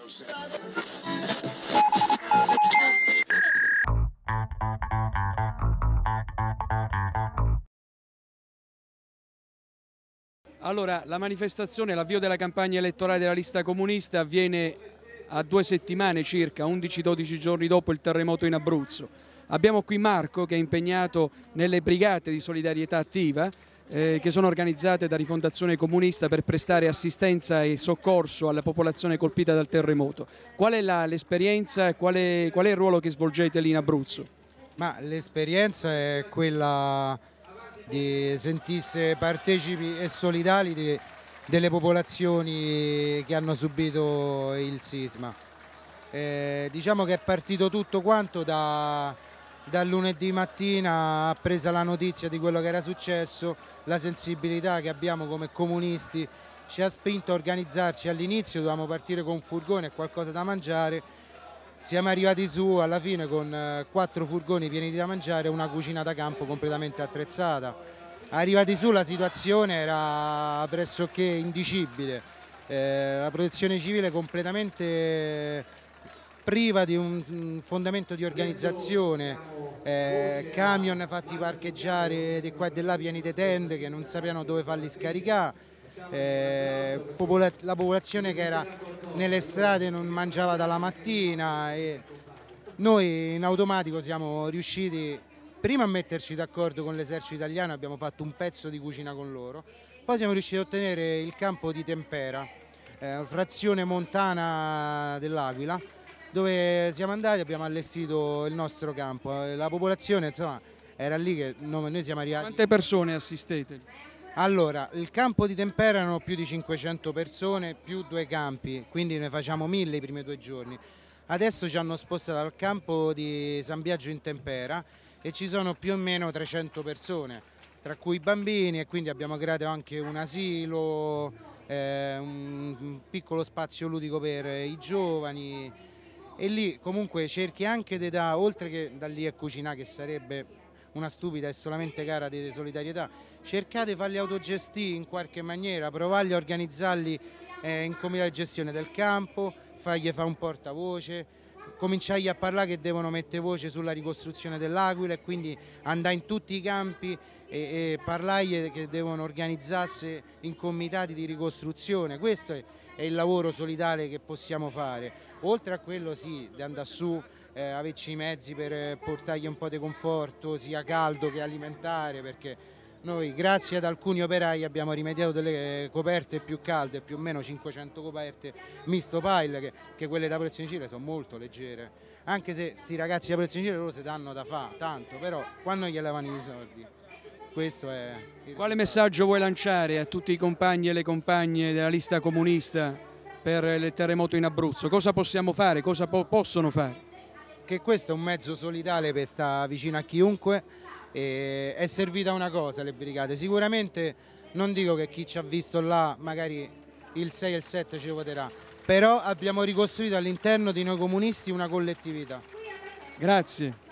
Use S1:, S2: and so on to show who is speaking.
S1: Allora, la manifestazione, l'avvio della campagna elettorale della lista comunista avviene a 2 settimane circa, 11-12 giorni dopo il terremoto in Abruzzo. Abbiamo qui Marco che è impegnato nelle brigate di solidarietà attiva che sono organizzate da Rifondazione Comunista per prestare assistenza e soccorso alla popolazione colpita dal terremoto. Qual è l'esperienza e qual è il ruolo che svolgete lì in Abruzzo?
S2: Ma l'esperienza è quella di sentirsi partecipi e solidali delle popolazioni che hanno subito il sisma. Diciamo che è partito tutto quanto dal lunedì mattina, appresa la notizia di quello che era successo, la sensibilità che abbiamo come comunisti ci ha spinto a organizzarci. All'inizio dovevamo partire con un furgone e qualcosa da mangiare, siamo arrivati su alla fine con 4 furgoni pieni da mangiare e una cucina da campo completamente attrezzata. Arrivati su la situazione era pressoché indicibile, la protezione civile completamente priva di un fondamento di organizzazione, camion fatti parcheggiare di qua e di là pieni di tende che non sapevano dove farli scaricare, la popolazione che era nelle strade non mangiava dalla mattina e noi in automatico siamo riusciti prima a metterci d'accordo con l'esercito italiano, abbiamo fatto un pezzo di cucina con loro, poi siamo riusciti a ottenere il campo di Tempera, frazione montana dell'Aquila, dove siamo andati e abbiamo allestito il nostro campo. La popolazione insomma era lì che noi siamo arrivati.
S1: Quante persone assistete?
S2: Allora, il campo di Tempera erano più di 500 persone, più 2 campi, quindi ne facciamo 1000 i primi 2 giorni. Adesso ci hanno spostato al campo di San Biagio in Tempera e ci sono più o meno 300 persone, tra cui bambini, e quindi abbiamo creato anche un asilo, un piccolo spazio ludico per i giovani. E lì comunque cerchi anche di dare, oltre che da lì a cucinare, che sarebbe una stupida e solamente gara di solidarietà, cercate di farli autogestire in qualche maniera, provarli a organizzarli in comità di gestione del campo, fargli fare un portavoce, cominciargli a parlare che devono mettere voce sulla ricostruzione dell'Aquila e quindi andare in tutti i campi e parlargli che devono organizzarsi in comitati di ricostruzione. Questo è il lavoro solidale che possiamo fare. Oltre a quello sì, di andare su, averci i mezzi per portargli un po' di conforto, sia caldo che alimentare, perché noi grazie ad alcuni operai abbiamo rimediato delle coperte più calde, più o meno 500 coperte misto pile, che quelle da protezione civile sono molto leggere, anche se sti ragazzi da protezione civile loro si danno da fare tanto, però quando gli levano i soldi. Questo è
S1: Quale messaggio vuoi lanciare a tutti i compagni e le compagne della lista comunista per il terremoto in Abruzzo? Cosa possiamo fare? Cosa possono fare?
S2: Che questo è un mezzo solidale per stare vicino a chiunque, e è servita una cosa le brigate, sicuramente non dico che chi ci ha visto là magari il 6 e il 7 ci voterà, però abbiamo ricostruito all'interno di noi comunisti una collettività.
S1: Grazie.